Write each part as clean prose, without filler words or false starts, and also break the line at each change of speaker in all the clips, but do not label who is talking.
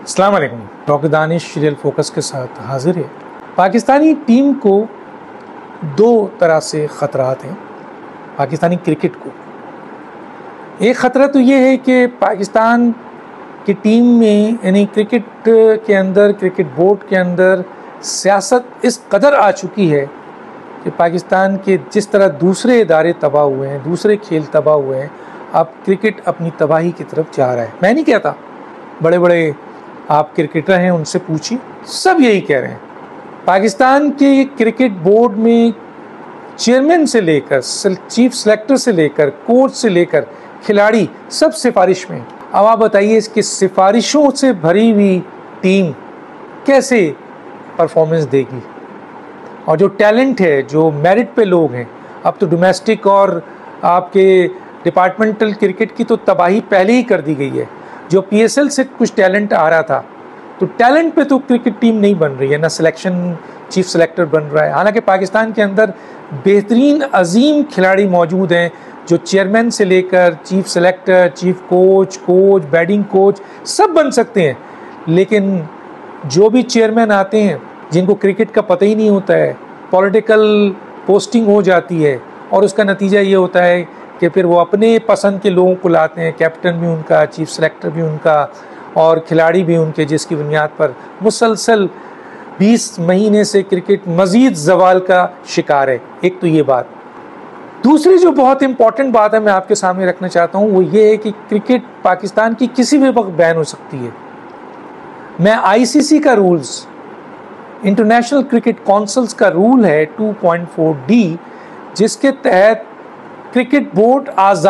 السلام علیکم، ڈاکٹر دانش real focus کے ساتھ حاضر ہے۔ پاکستانی ٹیم کو دو طرح سے خطرات ہیں پاکستانی کرکٹ کو۔ ایک خطرہ تو یہ ہے کہ پاکستان کی ٹیم میں یعنی کرکٹ کے اندر، کرکٹ بورڈ کے اندر سیاست اس قدر آ چکی ہے کہ پاکستان کے جس طرح دوسرے ادارے تباہ ہوئے ہیں، دوسرے کھیل تباہ ہوئے ہیں، اب کرکٹ اپنی تباہی کی طرف جا رہا ہے۔ میں نہیں کہتا، بڑے بڑے آپ کرکٹر ہیں ان سے پوچھیں، سب یہی کہہ رہے ہیں۔ پاکستان کے کرکٹ بورڈ میں چیئرمین سے لے کر چیف سلیکٹر سے لے کر کوچ سے لے کر کھلاڑی سب سفارش میں ہیں۔ اب آپ بتائیے اس کی سفارشوں سے بھری ہوئی ٹیم کیسے پرفارمنس دے گی؟ اور جو ٹیلنٹ ہے، جو میرٹ پہ لوگ ہیں، اب تو ڈومیسٹک اور آپ کے ڈپارٹمنٹل کرکٹ کی تو تباہی پہلے ہی کر دی گئی ہے۔ جو پی ایس ایل سے کچھ ٹیلنٹ آ رہا تھا، تو ٹیلنٹ پہ تو کرکٹ ٹیم نہیں بن رہی ہے، نہ سلیکشن چیف سلیکٹر بن رہا ہے۔ حالانکہ پاکستان کے اندر بہترین عظیم کھلاڑی موجود ہیں، جو چیئرمین سے لے کر chief selector, chief coach, batting coach سب بن سکتے ہیں۔ لیکن جو بھی چیئرمین آتے ہیں جن کو کرکٹ کا پتہ ہی نہیں ہوتا ہے، پولیٹیکل پوسٹنگ ہو جاتی ہے، اور اس کا نتیجہ یہ ہوتا ہے کہ پھر وہ اپنے پسند کے لوگوں کو لاتے ہیں، کیپٹن بھی ان کا، چیف سلیکٹر بھی ان کا، اور کھلاڑی بھی ان کے، جس کی بنیاد پر مسلسل 20 مہینے سے کرکٹ مزید زوال کا شکار ہے۔ ایک تو یہ بات۔ دوسری جو بہت امپورٹنٹ بات ہے میں آپ کے سامنے رکھنا چاہتا ہوں، وہ یہ ہے کہ کرکٹ پاکستان کی کسی بھی وقت بین ہو سکتی ہے۔ میں آئی سی سی کا رولز، انٹرنیشنل کرکٹ کونسلز کا رول ہے 2.4D، جس کے تحت کرکٹ بورڈ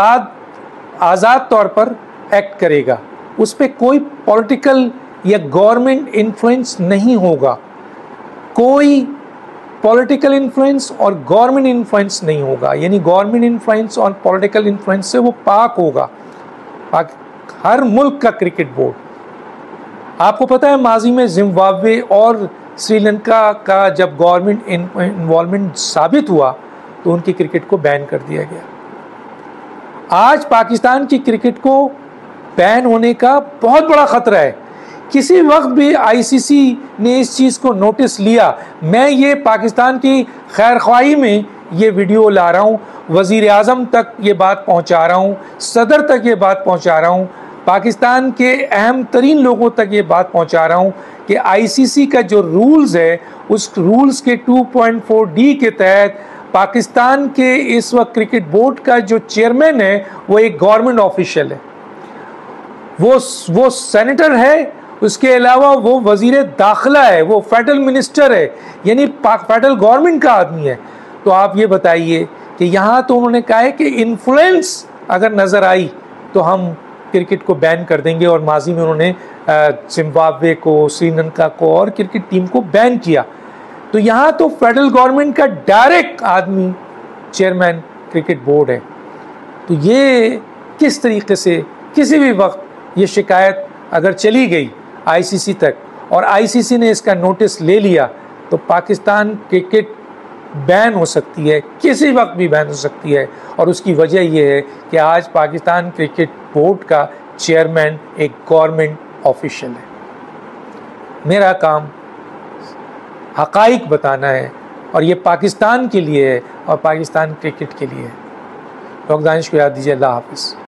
آزاد طور پر ایکٹ کرے گا۔ اس پہ کوئی پولیٹیکل یا گورنمنٹ انفلوئنس نہیں ہوگا، کوئی پولیٹیکل انفلوئنس اور گورنمنٹ انفلوئنس نہیں ہوگا، یعنی گورنمنٹ انفلوئنس اور پولیٹیکل انفلوئنس سے وہ پاک ہوگا ہر ملک کا کرکٹ بورڈ۔ آپ کو پتہ ہے ماضی میں زمبابوے اور سری لنکا کا جب گورنمنٹ انوالومنٹ ثابت ہوا تو ان کی کرکٹ کو بین کر دیا گیا۔ آج پاکستان کی کرکٹ کو بین ہونے کا بہت بڑا خطرہ ہے۔ کسی وقت بھی آئی سی سی نے اس چیز کو نوٹس لیا۔ میں یہ پاکستان کی خیر خواہی میں یہ ویڈیو لا رہا ہوں، وزیر اعظم تک یہ بات پہنچا رہا ہوں، صدر تک یہ بات پہنچا رہا ہوں، پاکستان کے اہم ترین لوگوں تک یہ بات پہنچا رہا ہوں کہ آئی سی سی کا جو رولز ہے، اس رولز کے 2.4D کے تحت پاکستان کے اس وقت کرکٹ بورڈ کا جو چیئرمین ہے وہ ایک گورنمنٹ آفیشل ہے، وہ سینیٹر ہے، اس کے علاوہ وہ وزیر داخلہ ہے، وہ فیڈرل منسٹر ہے، یعنی فیڈرل گورنمنٹ کا آدمی ہے۔ تو آپ یہ بتائیے کہ یہاں تو انہوں نے کہا ہے کہ انفلوئنس اگر نظر آئی تو ہم کرکٹ کو بین کر دیں گے، اور ماضی میں انہوں نے زمبابوے کو، سری لنکا کو اور کرکٹ ٹیم کو بین کیا۔ تو یہاں تو فیڈرل گورنمنٹ کا ڈائریکٹ آدمی چیئرمین کرکٹ بورڈ ہے۔ تو یہ کس طریقے سے کسی بھی وقت یہ شکایت اگر چلی گئی آئی سی سی تک اور آئی سی سی نے اس کا نوٹس لے لیا تو پاکستان کرکٹ بین ہو سکتی ہے، کسی وقت بھی بین ہو سکتی ہے۔ اور اس کی وجہ یہ ہے کہ آج پاکستان کرکٹ بورڈ کا چیئرمین ایک گورنمنٹ آفیشل ہے۔ میرا کام حقائق بتانا ہے، اور یہ پاکستان کے لیے ہے اور پاکستان کرکٹ کے لیے ہے۔ ڈاکٹر دانش کو یاد دیجیے۔ اللہ حافظ۔